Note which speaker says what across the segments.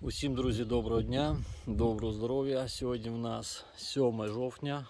Speaker 1: Усім, друзі, доброго дня, доброго здоров'я. Сьогодні в нас 7 жовтня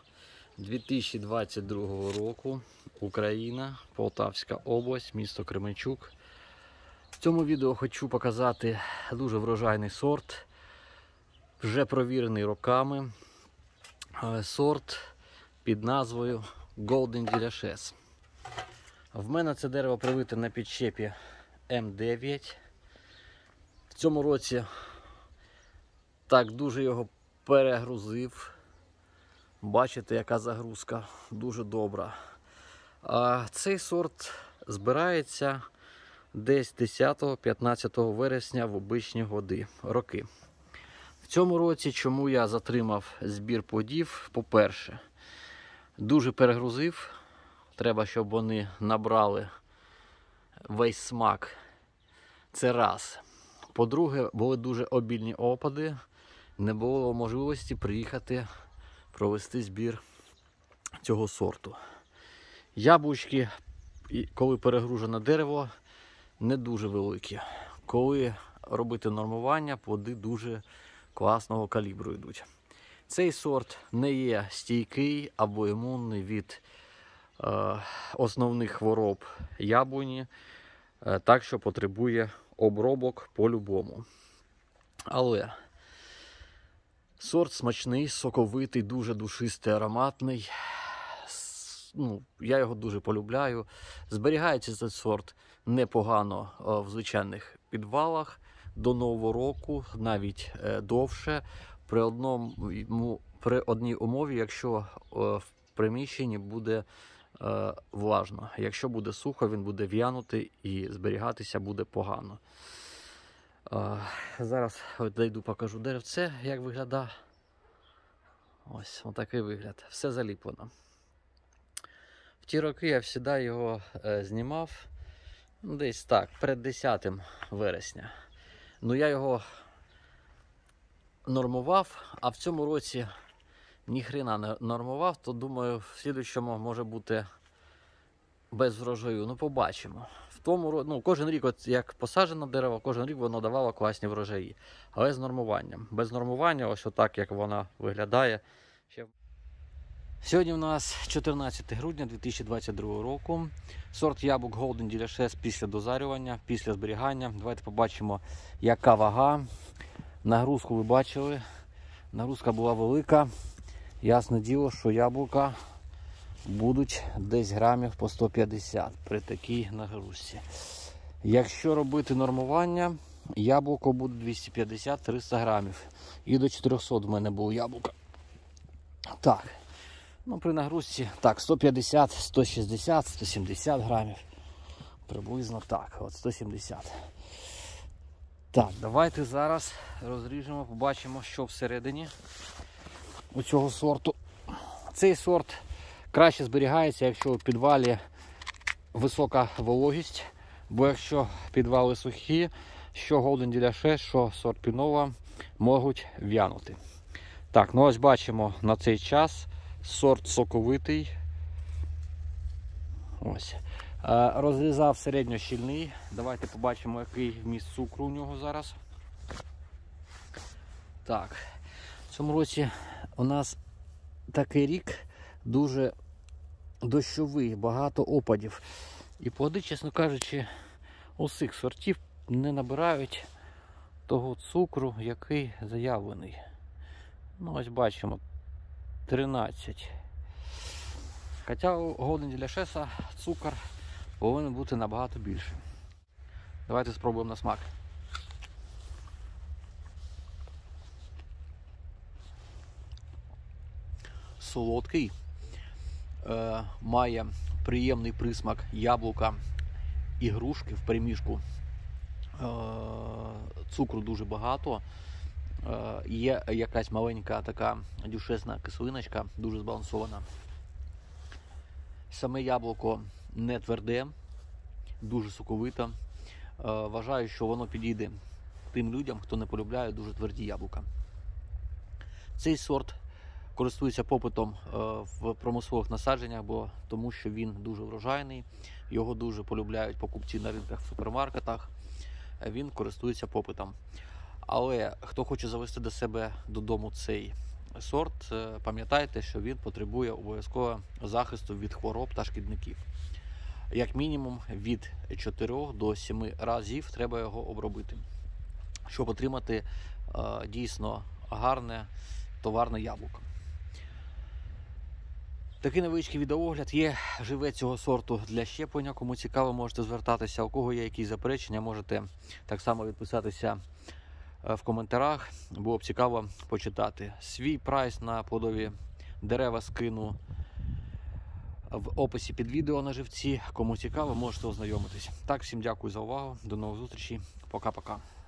Speaker 1: 2022 року. Україна, Полтавська область, місто Кременчук. В цьому відео хочу показати дуже врожайний сорт, вже провірений роками. Сорт під назвою Golden Delicious. В мене це дерево привите на підщепі М9. В цьому році так дуже його перегрузив. Бачите, яка загрузка, дуже добра. А цей сорт збирається десь 10-15 вересня в обичні роки. В цьому році, чому я затримав збір плодів? По-перше, дуже перегрузив. Треба, щоб вони набрали весь смак. Це раз. По-друге, були дуже обільні опади. Не було можливості приїхати провести збір цього сорту. Яблучки, коли перегружене дерево, не дуже великі. Коли робити нормування, плоди дуже класного калібру йдуть. Цей сорт не є стійкий або імунний від основних хвороб яблуні, так що потребує обробок по-любому. Але сорт смачний, соковитий, дуже душистий, ароматний. Я його дуже полюбляю. Зберігається цей сорт непогано в звичайних підвалах до Нового року, навіть довше, при одній умові, якщо в приміщенні буде влажно. Якщо буде сухо, він буде в'янути і зберігатися буде погано. Зараз дійду, покажу деревце, як виглядає. Ось такий вигляд. Все заліплено. В ті роки я завжди його знімав десь так, перед 10 вересня. Я його нормував, а в цьому році ніхрена не нормував, то думаю, в слідуючому може бути без врожаю. Побачимо. Кожен рік, як посаджено дерево, кожен рік воно давало класні врожаї. Але з нормуванням. Без нормування, ось отак, як вона виглядає. Сьогодні у нас 14 грудня 2022 року. Сорт яблук Golden Delicious після дозарювання, після зберігання. Давайте побачимо, яка вага. Нагрузку ви бачили. Нагрузка була велика. Ясне діло, що яблука будуть десь грамів по 150 при такій нагрузці. Якщо робити нормування, яблуко буде 250-300 грамів. І до 400 в мене було яблука. Так, при нагрузці, 150, 160, 170 грамів. Приблизно так, 170. Так, давайте зараз розріжемо, побачимо, що всередині у цього сорту. Цей сорт краще зберігається, якщо в підвалі висока вологість, бо якщо підвали сухі, що Golden Delicious, що сорт Пінова можуть в'янути. Так, ось бачимо на цей час сорт соковитий. Ось. Розрізав середньощільний. Давайте побачимо, який вміст цукру у нього зараз. Так, в цьому році у нас такий рік дуже дощовий, багато опадів. І плоди, чесно кажучи, усіх сортів не набирають того цукру, який заявлений. Ось бачимо, 13. Хоча у Golden Delicious цукор повинен бути набагато більший. Давайте спробуємо на смак. Солодкий, має приємний присмак яблука і грушки в переміжку. Цукру дуже багато. Є якась маленька така дюшесна кислиночка, дуже збалансована. Саме яблуко не тверде, дуже соковите. Вважаю, що воно підійде тим людям, хто не полюбляє дуже тверді яблука. Цей сорт користується попитом в промислових насадженнях, тому що він дуже врожайний. Його дуже полюбляють покупці на ринках, в супермаркетах. Він користується попитом. Але хто хоче завести до себе додому цей сорт, пам'ятайте, що він потребує обов'язково захисту від хвороб та шкідників. Як мінімум від 4 до 7 разів треба його обробити, щоб отримати дійсно гарне товарне яблуко. Такий невеличкий відеоогляд. Є живець цього сорту для щеплення. Кому цікаво, можете звертатися. У кого є якісь заперечення, можете так само відписатися в коментарях. Було б цікаво почитати. Свій прайс на плодові дерева скину в описі під відео на живці. Кому цікаво, можете ознайомитись. Так, всім дякую за увагу. До нових зустрічей. Пока-пока.